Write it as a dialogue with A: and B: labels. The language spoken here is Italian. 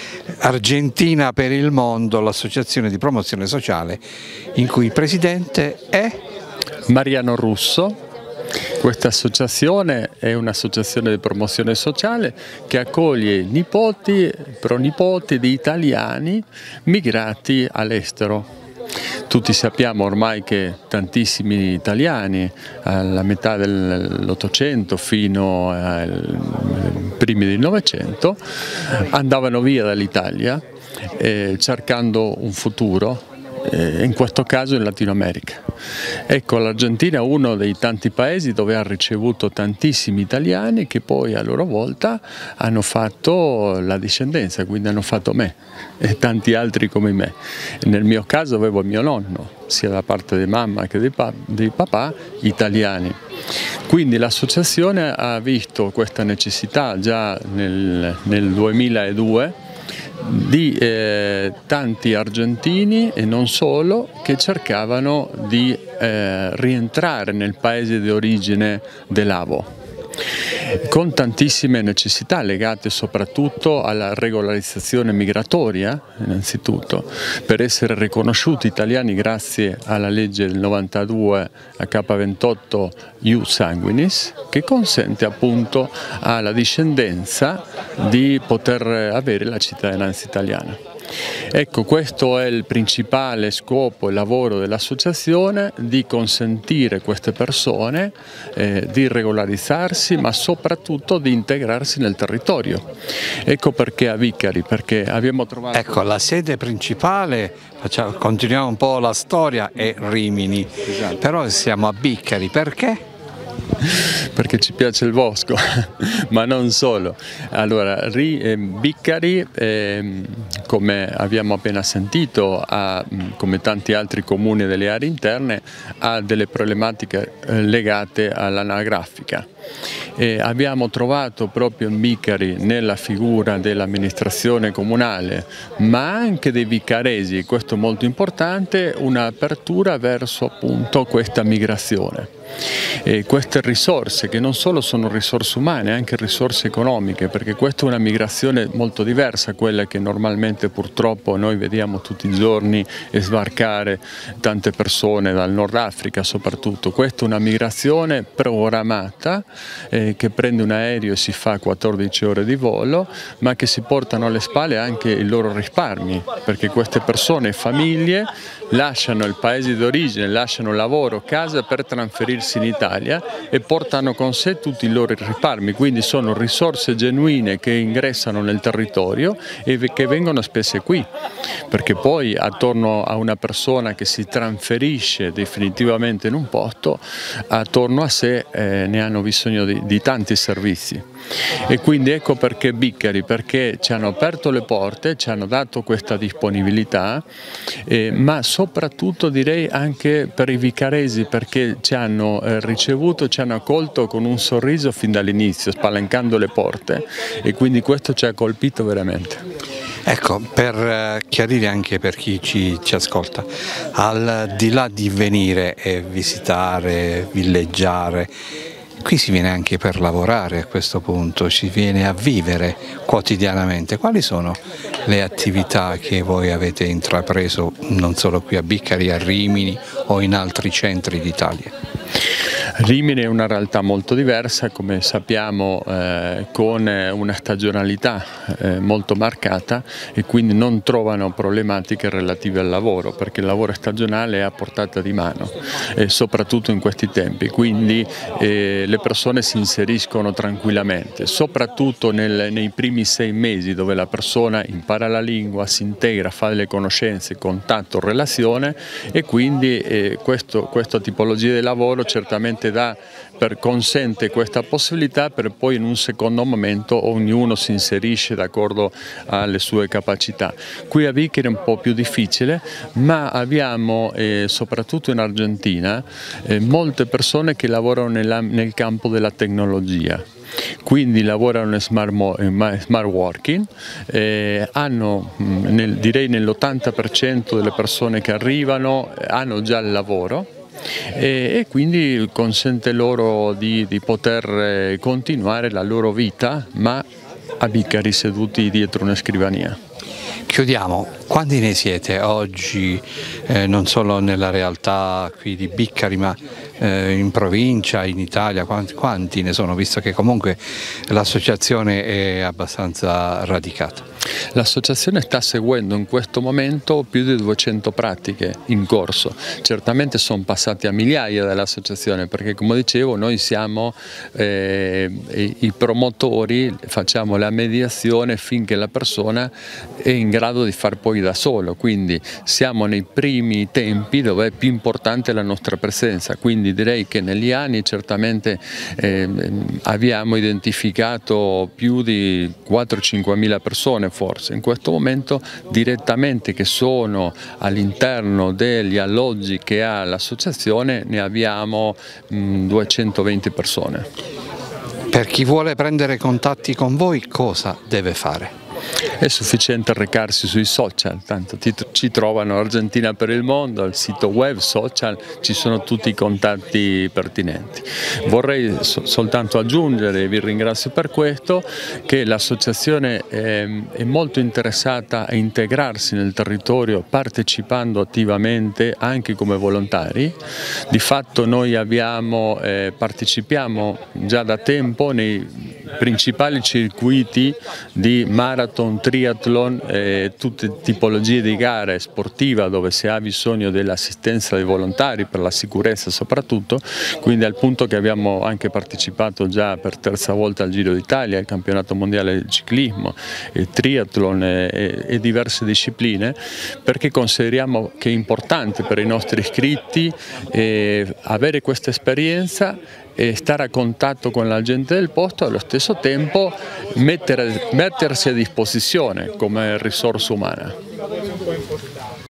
A: Argentina per il Mondo, l'associazione di promozione sociale in cui il presidente è
B: Mariano Russo. Questa associazione è un'associazione di promozione sociale che accoglie nipoti, pronipoti di italiani migrati all'estero. Tutti sappiamo ormai che tantissimi italiani, alla metà dell'Ottocento fino ai primi del Novecento, andavano via dall'Italia cercando un futuro, in questo caso in Latino America. Ecco, l'Argentina è uno dei tanti paesi dove ha ricevuto tantissimi italiani che poi a loro volta hanno fatto la discendenza, quindi hanno fatto me e tanti altri come me. Nel mio caso avevo il mio nonno, sia da parte di mamma che di papà, italiani. Quindi l'associazione ha visto questa necessità già nel 2002 di tanti argentini e non solo che cercavano di rientrare nel paese di origine dell'Avo, con tantissime necessità legate soprattutto alla regolarizzazione migratoria, innanzitutto, per essere riconosciuti italiani grazie alla legge del 92 H28 Ius Sanguinis, che consente appunto alla discendenza di poter avere la cittadinanza italiana. Ecco, questo è il principale scopo e lavoro dell'associazione, di consentire a queste persone di regolarizzarsi, ma soprattutto di integrarsi nel territorio. Ecco perché a Vicari, perché abbiamo trovato...
A: Ecco, la sede principale, continuiamo un po' la storia, è Rimini,
B: Esatto. Però
A: siamo a Vicari, perché?
B: Perché ci piace il bosco, ma non solo. Allora, Vicari, come abbiamo appena sentito, come tanti altri comuni delle aree interne, ha delle problematiche legate all'anagrafica. Abbiamo trovato proprio in Vicari, nella figura dell'amministrazione comunale, ma anche dei vicaresi, questo è molto importante, un'apertura verso appunto questa migrazione. Queste risorse, che non solo sono risorse umane, anche risorse economiche, perché questa è una migrazione molto diversa a quella che normalmente purtroppo noi vediamo tutti i giorni sbarcare tante persone dal Nord Africa soprattutto. Questa è una migrazione programmata che prende un aereo e si fa 14 ore di volo, ma che si portano alle spalle anche i loro risparmi, perché queste persone, famiglie, lasciano il paese d'origine, lasciano lavoro, casa per trasferirsi in Italia e portano con sé tutti i loro risparmi, quindi sono risorse genuine che ingressano nel territorio e che vengono spese qui, perché poi attorno a una persona che si trasferisce definitivamente in un posto, attorno a sé ne hanno bisogno di tanti servizi. E quindi ecco perché Vicari, perché ci hanno aperto le porte, ci hanno dato questa disponibilità, ma soprattutto direi anche per i vicaresi, perché ci hanno ricevuto, ci hanno accolto con un sorriso fin dall'inizio, spalancando le porte, e quindi questo ci ha colpito veramente.
A: Ecco, per chiarire anche per chi ci ascolta, al di là di venire e visitare, villeggiare, qui si viene anche per lavorare a questo punto, si viene a vivere quotidianamente. Quali sono le attività che voi avete intrapreso non solo qui a Vicari, a Rimini o in altri centri d'Italia?
B: Rimini è una realtà molto diversa, come sappiamo, con una stagionalità molto marcata, e quindi non trovano problematiche relative al lavoro, perché il lavoro stagionale è a portata di mano, soprattutto in questi tempi, quindi le persone si inseriscono tranquillamente, soprattutto nei primi 6 mesi, dove la persona impara la lingua, si integra, fa delle conoscenze, contatto, relazione, e quindi questa tipologia di lavoro certamente consente questa possibilità, per poi in un secondo momento ognuno si inserisce d'accordo alle sue capacità. Qui a Vicari è un po' più difficile, ma abbiamo soprattutto in Argentina molte persone che lavorano nel campo della tecnologia. Quindi lavorano in smart working, direi nell'80% delle persone che arrivano hanno già il lavoro, e quindi consente loro di poter continuare la loro vita, ma a Vicari seduti dietro una scrivania.
A: Chiudiamo, quanti ne siete oggi, non solo nella realtà qui di Biccari, ma in provincia, in Italia, quanti ne sono, visto che comunque l'associazione è abbastanza radicata?
B: L'associazione sta seguendo in questo momento più di 200 pratiche in corso. Certamente sono passati a migliaia dall'associazione, perché come dicevo noi siamo i promotori, facciamo la mediazione finché la persona è in grado di far poi da solo, quindi siamo nei primi tempi dove è più importante la nostra presenza, quindi direi che negli anni certamente abbiamo identificato più di 4-5 mila persone forse. In questo momento direttamente che sono all'interno degli alloggi che ha l'associazione ne abbiamo 220 persone.
A: Per chi vuole prendere contatti con voi cosa deve fare?
B: È sufficiente recarsi sui social, tanto ci trovano Argentina per il mondo, al sito web, social, ci sono tutti i contatti pertinenti. Vorrei soltanto aggiungere, e vi ringrazio per questo, che l'associazione è molto interessata a integrarsi nel territorio partecipando attivamente anche come volontari. Di fatto noi partecipiamo già da tempo nei principali circuiti di marathon, triathlon, tutte tipologie di gare sportiva dove si ha bisogno dell'assistenza dei volontari per la sicurezza soprattutto, quindi al punto che abbiamo anche partecipato già per terza volta al Giro d'Italia, al campionato mondiale di ciclismo, il triathlon e diverse discipline, perché consideriamo che è importante per i nostri iscritti avere questa esperienza e stare a contatto con la gente del posto e allo stesso tempo mettersi a disposizione come risorsa umana.